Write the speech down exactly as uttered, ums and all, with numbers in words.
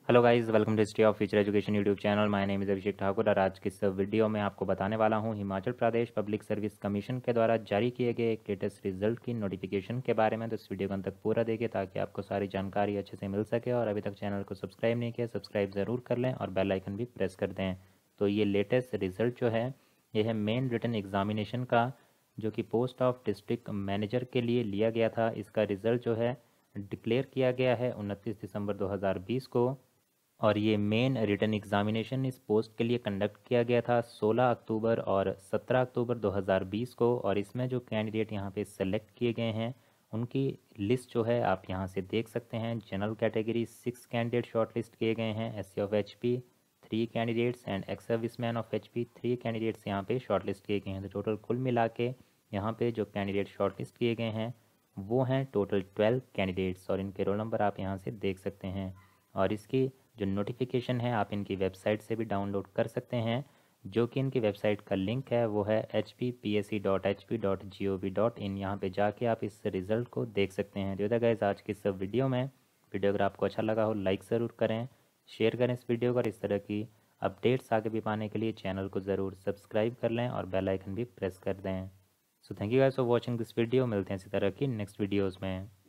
Hello guys, welcome to history of future education YouTube channel. My name is Abhishek Thakur और आज की इस video में आपको बताने वाला हूं Himachal Pradesh public service commission के द्वारा जारी किए गए एक लेटेस्ट रिजल्ट की नोटिफिकेशन के बारे में। तो इस वीडियो को अंत तक पूरा देखिए ताकि आपको सारी जानकारी अच्छे से मिल सके। और अभी तक चैनल को सब्सक्राइब नहीं किया, सब्सक्राइब ज़रूर कर लें और बेल आइकन भी प्रेस कर दें। तो ये लेटेस्ट रिजल्ट जो है ये है मेन रिटन एग्जामिनेशन का, जो कि पोस्ट ऑफ डिस्ट्रिक्ट मैनेजर के लिए लिया गया था। इसका रिज़ल्ट जो है डिक्लेयर किया गया है उनतीस दिसंबर दो हज़ार बीस को। और ये मेन रिटन एग्जामिनेशन इस पोस्ट के लिए कंडक्ट किया गया था सोलह अक्टूबर और सत्रह अक्टूबर दो हज़ार बीस को। और इसमें जो कैंडिडेट यहाँ पे सेलेक्ट किए गए हैं उनकी लिस्ट जो है आप यहाँ से देख सकते हैं। General category six candidate shortlist किए गए हैं, S C of H P three candidates and ex serviceman of H P three candidates यहाँ पे शॉर्टलिस्ट किए गए हैं। तो टोटल कुल मिला के यहाँ पे जो कैंडिडेट शॉर्टलिस्ट किए गए हैं वो हैं टोटल ट्वेल्व कैंडिडेट्स और इनके रोल नंबर आप यहाँ से देख सकते हैं। और इसकी जो नोटिफिकेशन है आप इनकी वेबसाइट से भी डाउनलोड कर सकते हैं, जो कि इनकी वेबसाइट का लिंक है वो है H P P S C dot H P dot G O V dot in. यहाँ पर जाके आप इस रिज़ल्ट को देख सकते हैं। तो गाइस आज की इस वीडियो में वीडियो अगर आपको अच्छा लगा हो लाइक ज़रूर करें, शेयर करें इस वीडियो को। और इस तरह की अपडेट्स आगे भी पाने के लिए चैनल को ज़रूर सब्सक्राइब कर लें और बेल आइकन भी प्रेस कर दें। So thank you guys for watching this video. मिलते हैं इसी तरह की नेक्स्ट वीडियोज़ में।